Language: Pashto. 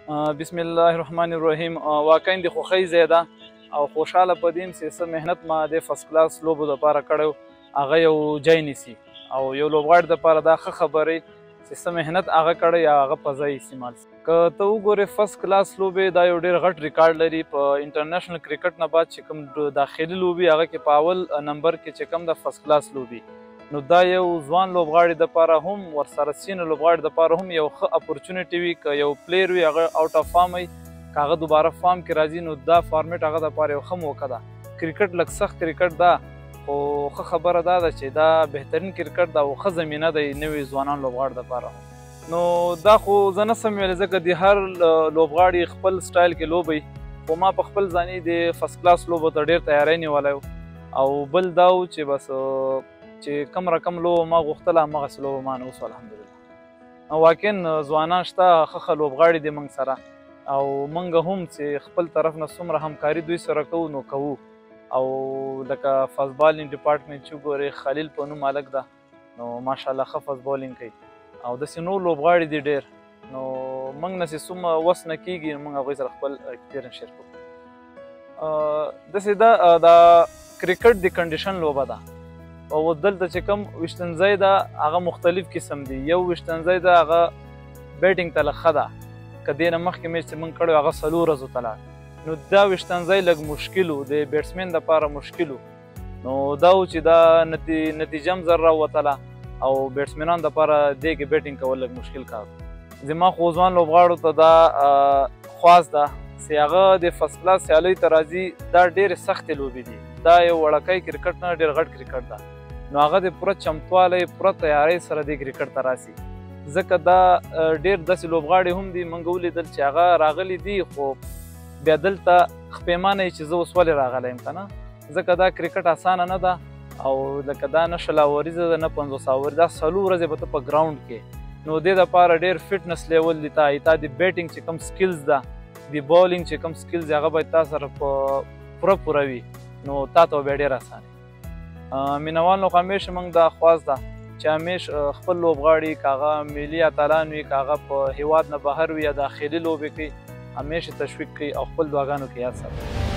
بسم الله الرحمن الرحیم. واقعا د خوښۍ ځای ده او خوشحاله په دې یم چې څه محنت ما د فرست کلاس لوبو دپاره کړی هغه یو ځای نیسي او یو لوبغاړي دپاره دا ښه خبرې چې څه محنت هغه کړی یا هغه په ځای استعمال شي. که ته وګورې فرست کلاس لوبې دا یو ډېر غټ ریکارډ لري په انټرنیشنل کرکټ نه بعد چې کوم داخلي لوبې هغه کې په اول نمبر کې چې کوم د فرست کلاس لوبې نو دا یو ځوان لوبغاړي دپاره هم ورسره سینه لوبغاړي دپاره هم یو ښه اپورچونیټي وي. که یو پلیر وي هغه آوټ اف فارم وي که هغه دوباره فارم کې راځي نو دا فارمیټ هغه دپاره یو ښه موقع ده. کرکټ لږ سخت کرکټ ده خو ښه خبره دا ده چې دا بهترین کرکټ ده او ښه زمینه ده نوي ځوانان لوبغاړو دپاره. نو دا خو زه نسم ویلی ځکه د هر لوبغاړي خپل سټایل کې لوبوي خو ما په خپل ځاني د فرست کلاس لوبو ته ډېر تیاری نیولی او بل دا و چې بس چې کم رقم لوبه ما غوښتله همغسې لوبه ما نه اوس الحمدلله. واقعا ځوانان شته ښه ښه لوبغاړي دي موږ سره او موږ هم چې خپل طرف نه څومره همکاري دوی سره کوو نو کوو. او لکه فاست بالینګ ډپارټمنټ چې وګورې خلیل په نوم هلک ده نو ماشاءالله ښه فاست بالینګ کوي او داسې نور لوبغاړي دي ډېر نو موږ نه چې څومره وس نه کېږي نو موږ هغوی سره خپل ایکسپیرینس شیر کوو. داسې دا کرکټ د کنډیشن لوبه ده او دلته چې کوم ویشتنځی ده هغه مختلف قسم دي. یو ویشتنځی ده هغه بیټینګ ته لږ ښه ده که دې نه مخکې میچ چې موږ کړی هغه 4 ورځو ته لاړ نو دا ویشتنځی لږ مشکل و د بیټسمین دپاره مشکل و نو دا و چې دا نتیجه هم زر راوتله او بیټسمینانو دپاره دې کې بیټینګ کول لږ مشکل کار. زما خو ځوان لوبغاړو ته دا خواست ده چې هغه د فرست کلاس سیالیو ته راځي دا ډېرې سختې لوبې دي. دا یو وړکی کرکټ نه ډېر غټ کرکټ ده نو هغه د پوره چمتوالی پوره تیارۍ سره دې کرکټ ته راسي ځکه دا ډېر داسې لوبغاړي هم دي موږ ولیدل چې هغه راغلي دي خو بیا دلته خپیمانه یې چې زه اوس ولې راغلی یم که نه ځکه دا کرکټ اسانه نه ده او لکه دا نه 100 اوریزه ده نه 500 اوریزه دا 4 ورځې به ته په ګراونډ کې نو دې دپاره ډېر فټنس لیول دي تا د بیټینګ چې کوم سکلز ده د بالینګ چې کوم سکلز هغه باید تا سره په پوره وي نو تا ته بیا ډېر اسانه. مینوال نو همیشه موږ دا خواست ده چې همیشه خپل لوبغاړي که هغه ملي اتلان وي که هغه په هیواد نه بهر وي یا داخلي لوبې کوي همیشه تشویق کوي او خپل دعاګانو کې یاد ساتي.